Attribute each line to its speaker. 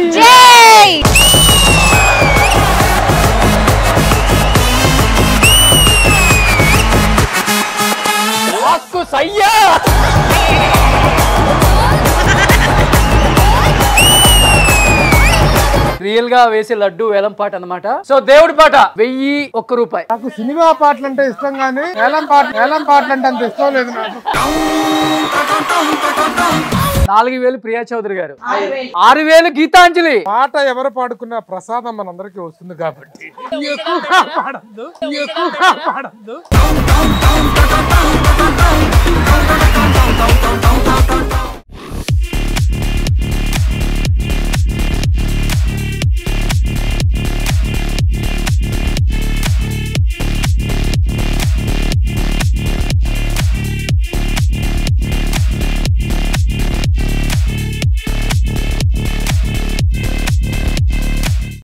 Speaker 1: జై
Speaker 2: ఆకు సయ్యా రియల్ గా వేసే లడ్డు వేలం పాట అన్నమాట. సో దేవుడి పాట 1001 రూపాయి.
Speaker 3: నాకు సినిమా పాటలు అంటే ఇష్టం కానీ వేలం పాటలు అంటే అంత ఇష్టం లేదు నాకు.
Speaker 2: 4000 ప్రియా చౌదరి గారు, 6000 గీతాంజలి.
Speaker 3: పాట ఎవరు పాడుకున్న ప్రసాదం మనందరికీ వస్తుంది కాబట్టి ఎక్కువగా పాడద్దు.